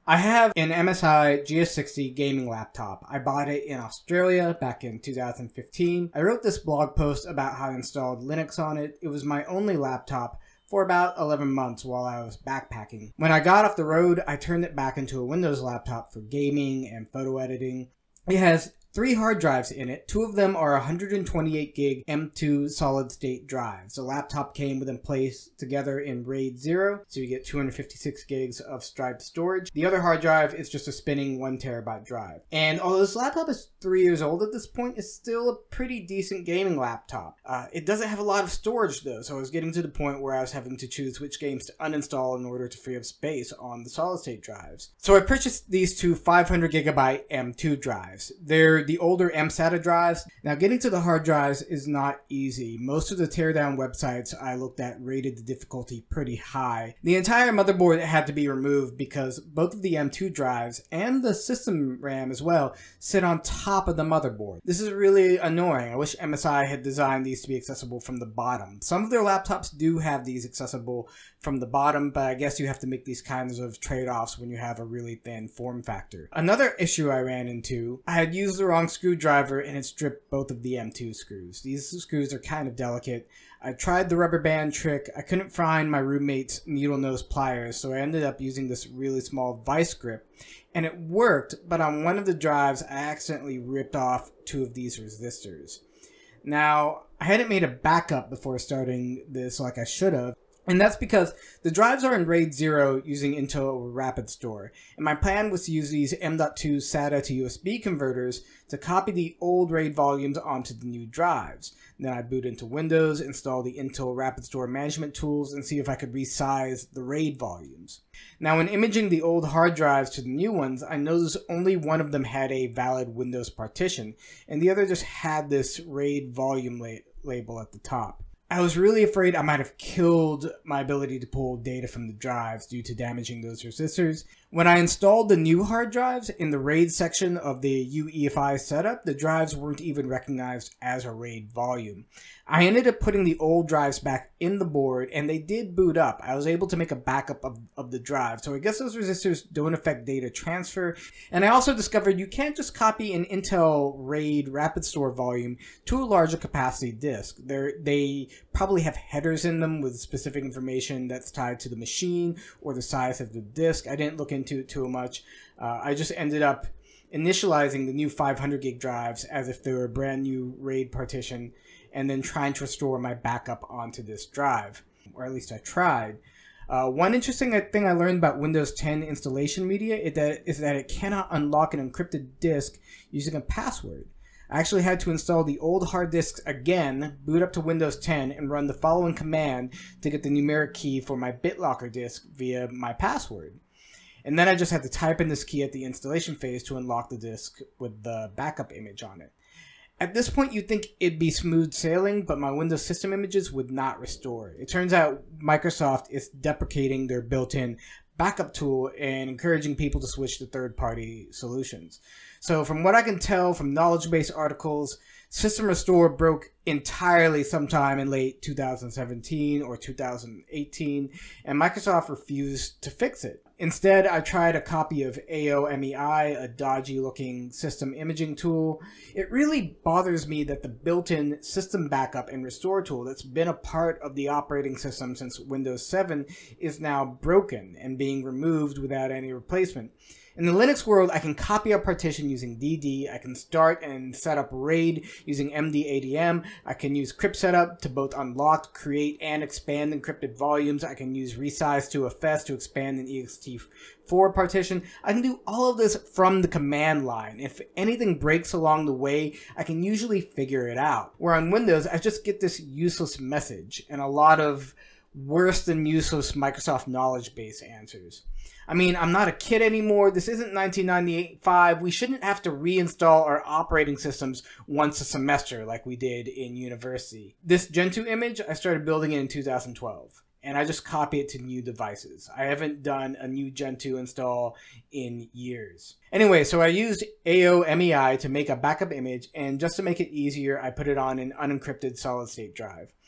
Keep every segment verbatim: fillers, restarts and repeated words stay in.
I have an M S I G S sixty gaming laptop. I bought it in Australia back in two thousand fifteen. I wrote this blog post about how I installed Linux on it. It was my only laptop for about eleven months while I was backpacking. When I got off the road, I turned it back into a Windows laptop for gaming and photo editing. It has three hard drives in it. Two of them are one hundred twenty-eight gig M two solid state drives. The laptop came with them placed together in RAID zero, so you get two hundred fifty-six gigs of striped storage. The other hard drive is just a spinning one terabyte drive. And although this laptop is three years old at this point, it's still a pretty decent gaming laptop. Uh, it doesn't have a lot of storage though, so I was getting to the point where I was having to choose which games to uninstall in order to free up space on the solid state drives. So I purchased these two five hundred gigabyte M two drives. They're the older M SATA drives. Now, getting to the hard drives is not easy. Most of the teardown websites I looked at rated the difficulty pretty high. The entire motherboard had to be removed because both of the M two drives and the system RAM as well sit on top of the motherboard. This is really annoying. I wish M S I had designed these to be accessible from the bottom. Some of their laptops do have these accessible from the bottom, but I guess you have to make these kinds of trade-offs when you have a really thin form factor. Another issue I ran into, I had used the wrong screwdriver and it stripped both of the M two screws. These screws are kind of delicate. I tried the rubber band trick. I couldn't find my roommate's needle nose pliers, so I ended up using this really small vice grip. And it worked, but on one of the drives, I accidentally ripped off two of these resistors. Now, I hadn't made a backup before starting this like I should have. And that's because the drives are in RAID zero using Intel Rapid Store. And my plan was to use these M dot two SATA to U S B converters to copy the old RAID volumes onto the new drives. And then I'd boot into Windows, install the Intel Rapid Store management tools, and see if I could resize the RAID volumes. Now, when imaging the old hard drives to the new ones, I noticed only one of them had a valid Windows partition, and the other just had this RAID volume la- label at the top. I was really afraid I might have killed my ability to pull data from the drives due to damaging those resistors. When I installed the new hard drives in the RAID section of the U E F I setup, the drives weren't even recognized as a RAID volume. I ended up putting the old drives back in the board and they did boot up. I was able to make a backup of, of the drive, so I guess those resistors don't affect data transfer. And I also discovered you can't just copy an Intel RAID Rapid Store volume to a larger capacity disk. They're, they probably have headers in them with specific information that's tied to the machine or the size of the disk. I didn't look into it too much. Uh, I just ended up initializing the new five hundred gig drives as if they were a brand new RAID partition and then trying to restore my backup onto this drive, or at least I tried. Uh, one interesting thing I learned about Windows ten installation media is that, is that it cannot unlock an encrypted disk using a password. I actually had to install the old hard disks again, boot up to Windows ten, and run the following command to get the numeric key for my BitLocker disk via my password. And then I just had to type in this key at the installation phase to unlock the disk with the backup image on it. At this point, you'd think it'd be smooth sailing, but my Windows system images would not restore. It turns out Microsoft is deprecating their built-in backup tool and encouraging people to switch to third-party solutions. So from what I can tell from knowledge base articles, System Restore broke entirely sometime in late two thousand seventeen or two thousand eighteen, and Microsoft refused to fix it. Instead, I tried a copy of A O M E I, a dodgy-looking system imaging tool. It really bothers me that the built-in system backup and restore tool that's been a part of the operating system since Windows seven is now broken and being removed without any replacement. In the Linux world, I can copy a partition using D D, I can start and set up RAID using M D A D M, I can use crypt setup to both unlock, create, and expand encrypted volumes, I can use resize to F S to expand an E X T four partition. I can do all of this from the command line. If anything breaks along the way, I can usually figure it out. Where on Windows, I just get this useless message and a lot of worse than useless Microsoft knowledge base answers. I mean, I'm not a kid anymore. This isn't nineteen ninety-five. We shouldn't have to reinstall our operating systems once a semester like we did in university. This Gen two image, I started building it in two thousand twelve, and I just copy it to new devices. I haven't done a new Gen two install in years. Anyway, so I used A O M E I to make a backup image, and just to make it easier, I put it on an unencrypted solid-state drive.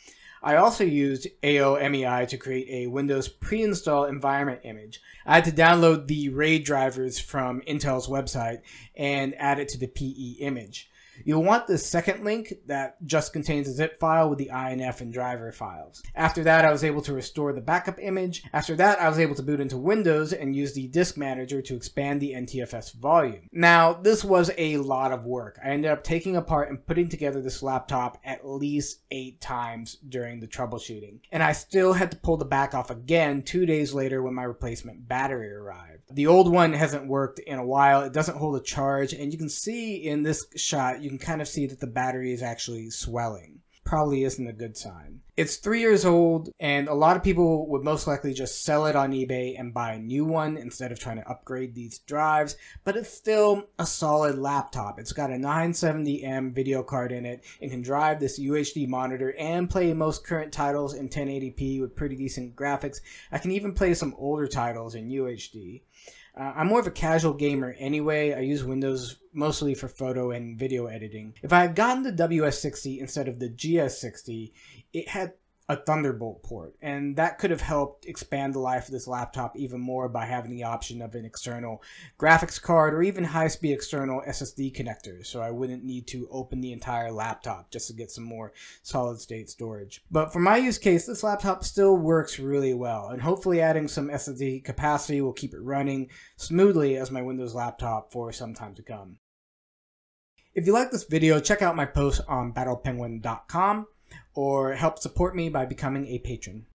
I also used A O M E I to create a Windows pre-install environment image. I had to download the RAID drivers from Intel's website and add it to the P E image. You'll want the second link that just contains a zip file with the I N F and driver files. After that, I was able to restore the backup image. After that, I was able to boot into Windows and use the disk manager to expand the N T F S volume. Now, this was a lot of work. I ended up taking apart and putting together this laptop at least eight times during the troubleshooting. And I still had to pull the back off again two days later when my replacement battery arrived. The old one hasn't worked in a while. It doesn't hold a charge, and you can see in this shot, you can kind of see that the battery is actually swelling. Probably isn't a good sign. It's three years old, and a lot of people would most likely just sell it on eBay and buy a new one instead of trying to upgrade these drives, but it's still a solid laptop. It's got a nine seventy M video card in it. It can drive this U H D monitor and play most current titles in ten eighty p with pretty decent graphics. I can even play some older titles in U H D. Uh, I'm more of a casual gamer anyway. I use Windows mostly for photo and video editing. If I had gotten the W S sixty instead of the G S sixty, it had a Thunderbolt port, and that could have helped expand the life of this laptop even more by having the option of an external graphics card or even high-speed external S S D connectors, so I wouldn't need to open the entire laptop just to get some more solid-state storage. But for my use case, this laptop still works really well, and hopefully adding some S S D capacity will keep it running smoothly as my Windows laptop for some time to come. If you like this video, check out my post on battle penguin dot com or help support me by becoming a patron.